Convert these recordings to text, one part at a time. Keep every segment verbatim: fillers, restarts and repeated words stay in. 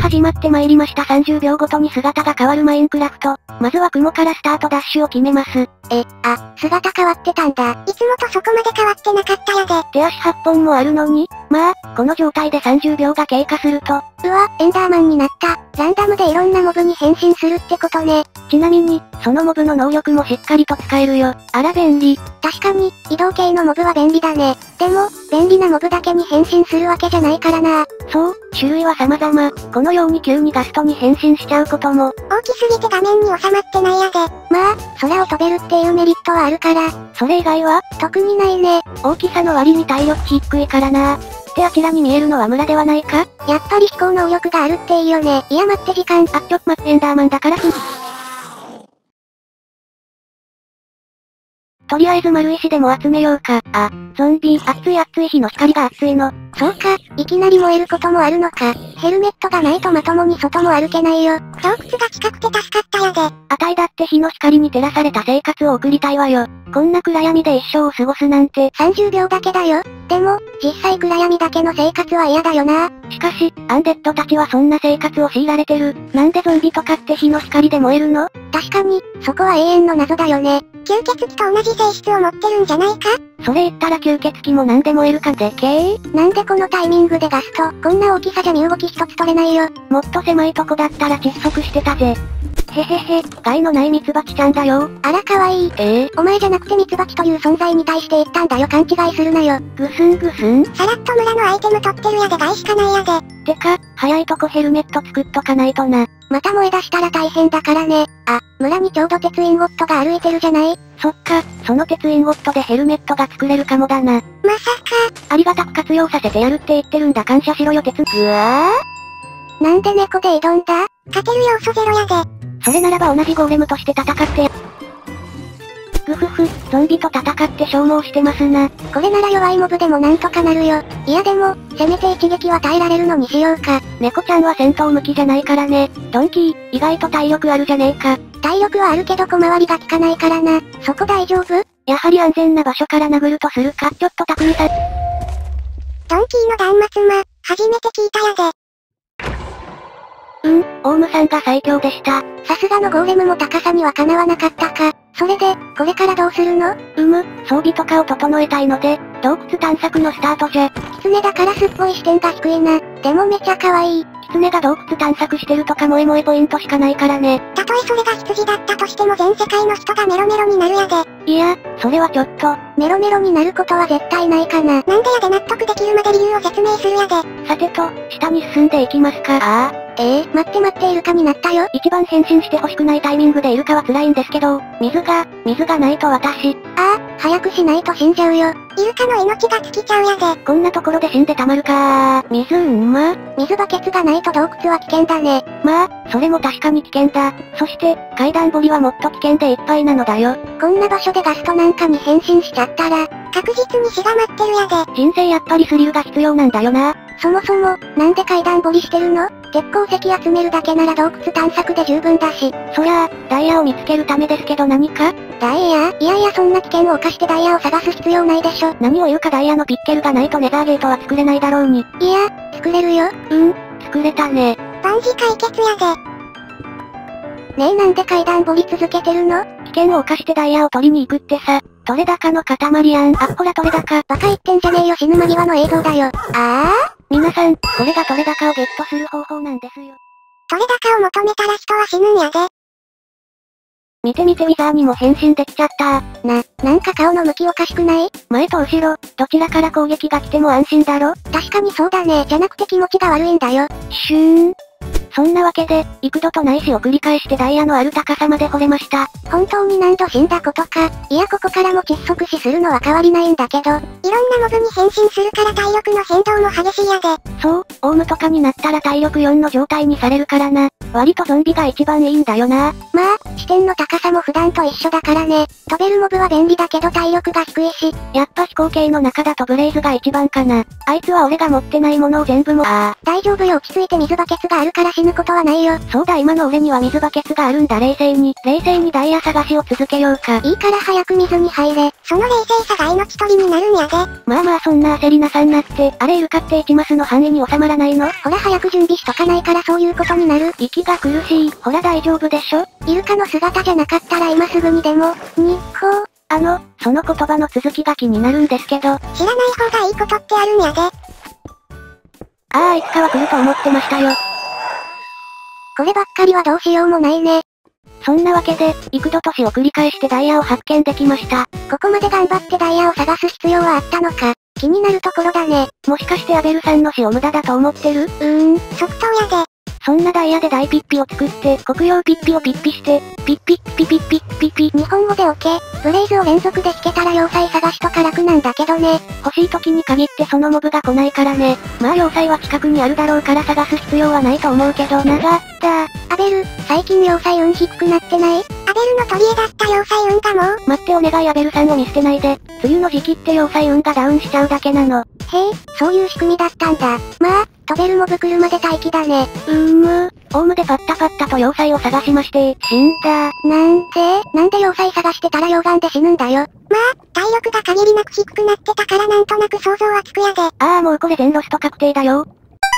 始まって参りましたさんじゅうびょうごとに姿が変わるマインクラフト。まずは雲からスタートダッシュを決めます。 え、あ、姿変わってたんだ。いつもとそこまで変わってなかったやで。 手足はっぽんもあるのに、まあ、この状態でさんじゅうびょうが経過すると、 うわ、エンダーマンになった。ランダムでいろんなモブに変身するってことね。 ちなみに、そのモブの能力もしっかりと使えるよ。あら便利。 確かに、移動系のモブは便利だね。でも、便利なモブだけに変身するわけじゃないからな。 そう、種類は様々。このように急にガストに変身しちゃうことも。 大きすぎて画面に収まってないやで。まあ、空を飛べるっていうメリットはあるから。 それ以外は特にないね。 大きさの割に体力値低いからな。ってあちらに見えるのは村ではないか？ やっぱり飛行能力があるっていいよね。いや待って時間。 あ、ちょっ待ってエンダーマンだからひとりあえず丸石でも集めようか。あ、ゾンビ、熱い熱い火の光が熱いの。 そうか、いきなり燃えることもあるのか。ヘルメットがないとまともに外も歩けないよ。洞窟が近くて助かったやで。 あたいだって火の光に照らされた生活を送りたいわよ。こんな暗闇で一生を過ごすなんて。 さんじゅうびょうだけだよ。でも、実際暗闇だけの生活は嫌だよな。 しかし、アンデッドたちはそんな生活を強いられてる。なんでゾンビとかって火の光で燃えるの？ 確かに、そこは永遠の謎だよね。吸血鬼と同じ性質を持ってるんじゃないか？ それ言ったら吸血鬼もなんで燃えるかでけー？ なんでこのタイミングでガスト、こんな大きさじゃ身動き一つ取れないよ。 もっと狭いとこだったら窒息してたぜ。へへへ、害のないミツバチちゃんだよ。 あら可愛い。 ええー、 お前じゃなくてミツバチという存在に対して言ったんだよ。勘違いするなよ。 ぐすんぐすん。 さらっと村のアイテム取ってるやで害しかないやで。 てか、早いとこヘルメット作っとかないとな。 また燃え出したら大変だからね。あ、村にちょうど鉄インゴットが歩いてるじゃない？ そっか、その鉄インゴットでヘルメットが作れるかもだな。 まさか。 ありがたく活用させてやるって言ってるんだ。感謝しろよ鉄。ぐわー。なんで猫で挑んだ？勝てる要素ゼロやで。 それならば同じゴーレムとして戦ってや。ぐふふ、ゾンビと戦って消耗してますな。 これなら弱いモブでもなんとかなるよ。いやでも、せめて一撃は耐えられるのにしようか。 猫ちゃんは戦闘向きじゃないからね。ドンキー、意外と体力あるじゃねえか。 体力はあるけど小回りが効かないからな。そこ大丈夫？ やはり安全な場所から殴るとするか。ちょっと匠さん。 ドンキーの断末魔、初めて聞いたやで。 うん、オウムさんが最強でした。 さすがのゴーレムも高さにはかなわなかったか。それで、これからどうするの？ うむ、装備とかを整えたいので、洞窟探索のスタートじゃ。 キツネだからすっごい視点が低いな。でもめちゃ可愛い。 キツネが洞窟探索してるとか萌え萌えポイントしかないからね。 たとえそれが羊だったとしても全世界の人がメロメロになるやで。 いや、それはちょっと。 メロメロになることは絶対ないかな。なんでやで納得できるまで理由を説明するやで。 さてと、下に進んでいきますか。ああ。 ええー、待って待ってイルカになったよ。 一番変身して欲しくないタイミングでイルカは辛いんですけど、水が、水がないと私。 ああ、早くしないと死んじゃうよ。イルカの命が尽きちゃうやで。 こんなところで死んでたまるかー。水うんま。 水バケツがないと洞窟は危険だね。 まあ、それも確かに危険だ。そして、階段掘りはもっと危険でいっぱいなのだよ。 こんな場所でガストなんかに変身しちゃったら、確実に死が待ってるやで。 人生やっぱりスリルが必要なんだよな。 そもそも、なんで階段掘りしてるの？鉄鉱石集めるだけなら洞窟探索で十分だし。 そりゃあ、ダイヤを見つけるためですけど何か？ ダイヤ？いやいやそんな危険を冒してダイヤを探す必要ないでしょ。 何を言うかダイヤのピッケルがないとネザーゲートは作れないだろうに。 いや、作れるよ。 うん、作れたね。 万事解決やで。ねえなんで階段掘り続けてるの？ 危険を冒してダイヤを取りに行くってさ。取れ高の塊やん。あ、ほら取れ高。 バカ言ってんじゃねえよ死ぬ間際の映像だよ。ああ？ 皆さん、これが取れ高をゲットする方法なんですよ。 取れ高を求めたら人は死ぬんやで。 見て見てウィザーにも変身できちゃったな、なんか顔の向きおかしくない？ 前と後ろ、どちらから攻撃が来ても安心だろ？ 確かにそうだね。じゃなくて気持ちが悪いんだよ。 シューン。そんなわけで、幾度とない死を繰り返してダイヤのある高さまで掘れました。 本当に何度死んだことか。いやここからも窒息死するのは変わりないんだけど。いろんなモブに変身するから体力の変動も激しいやで。 そう、オウムとかになったら体力よんの状態にされるからな。割とゾンビが一番いいんだよな。 まあ、視点の高さも普段と一緒だからね。飛べるモブは便利だけど体力が低いし。 やっぱ飛行系の中だとブレイズが一番かな。あいつは俺が持ってないものを全部も、ああ。 大丈夫よ落ち着いて水バケツがあるから死死ぬことはないよ。 そうだ、今の俺には水バケツがあるんだ。冷静に、冷静にダイヤ探しを続けようか。 いいから早く水に入れ。その冷静さが命取りになるんやで。 まあまあそんな焦りなさんなって、あれイルカっていちマスの範囲に収まらないの？ ほら早く準備しとかないからそういうことになる。 息が苦しい。ほら大丈夫でしょ？ イルカの姿じゃなかったら今すぐにでも、に、ほう。 あの、その言葉の続きが気になるんですけど。 知らない方がいいことってあるんやで。 ああ、いつかは来ると思ってましたよ。 こればっかりはどうしようもないね。 そんなわけで、幾度としを繰り返してダイヤを発見できました。 ここまで頑張ってダイヤを探す必要はあったのか、気になるところだね。 もしかしてアベルさんの死を無駄だと思ってる？ うーん、即答やで。 そんなダイヤで大ピッピを作って、黒曜ピッピをピッピして、ピッピッピピッピッピピ。 日本語でオケ、フレーズを連続で弾けたら要塞探しとか楽なんだけどね。 欲しい時に限ってそのモブが来ないからね。まあ要塞は近くにあるだろうから探す必要はないと思うけど、長ったアベル、最近要塞運低くなってない？アベルの取り柄だった要塞運がもう。 待ってお願いアベルさんを見捨てないで。梅雨の時期って要塞運がダウンしちゃうだけなの。 へえ、そういう仕組みだったんだ。まあ、飛べるモブ来るまで待機だね。 うーむ、オウムでパッタパッタと要塞を探しまして、死んだ。 なんでなんで要塞探してたら溶岩で死ぬんだよ。まあ、体力が限りなく低くなってたからなんとなく想像はつくやで。 ああもうこれ全ロスト確定だよ。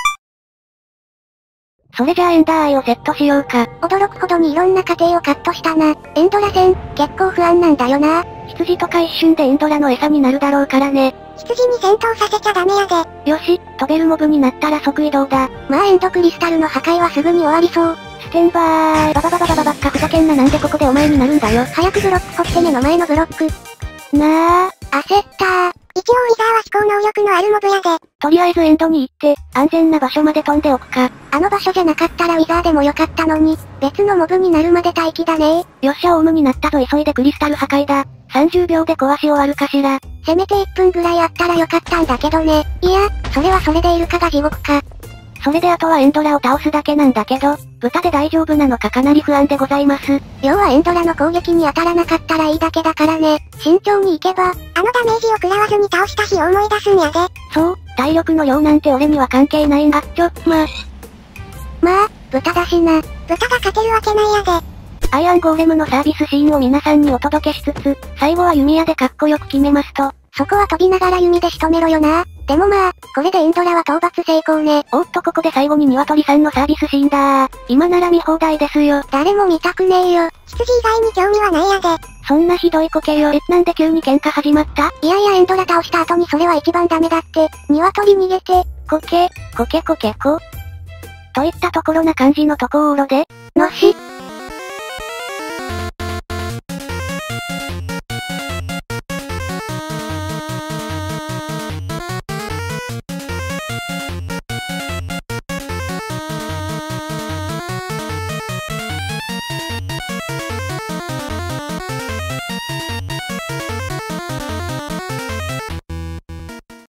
それじゃあエンダーアイをセットしようか。 驚くほどにいろんな過程をカットしたな。エンドラ戦、結構不安なんだよな。 羊とか一瞬でエンドラの餌になるだろうからね。 羊に戦闘させちゃダメやで。 よし、飛べるモブになったら即移動だ。 まあエンドクリスタルの破壊はすぐに終わりそう。 ステンバーイ。バババババババッカふざけんななんでここでお前になるんだよ。 早くブロック掘って目の前のブロック。 なあ。 焦ったー。一応ウィザーは飛行能力のあるモブやで。 とりあえずエンドに行って、安全な場所まで飛んでおくか。 あの場所じゃなかったらウィザーでもよかったのに、別のモブになるまで待機だねよっしゃオウムになったぞ急いでクリスタル破壊だ。さんじゅうびょうで壊し終わるかしら。 せめていっぷんぐらいあったらよかったんだけどね。いや、それはそれでイルカが地獄か。 それであとはエンドラを倒すだけなんだけど、豚で大丈夫なのかかなり不安でございます。 要はエンドラの攻撃に当たらなかったらいいだけだからね。慎重に行けば、あのダメージを食らわずに倒した日を思い出すんやで。 そう、体力の量なんて俺には関係ないんだ。ちょ、まあ。 まあ、豚だしな。豚が勝てるわけないやで。 アイアンゴーレムのサービスシーンを皆さんにお届けしつつ、最後は弓矢でかっこよく決めますと。 そこは飛びながら弓で仕留めろよな。でもまあ、これでエンドラは討伐成功ね。 おっとここで最後に鶏さんのサービスシーンだー。今なら見放題ですよ。 誰も見たくねえよ。羊以外に興味はないやで。 そんなひどいコケよ。え、なんで急に喧嘩始まった？ いやいやエンドラ倒した後にそれは一番ダメだって。鶏逃げて。 コケ、コケコケコ。といったところな感じのところで、 のし、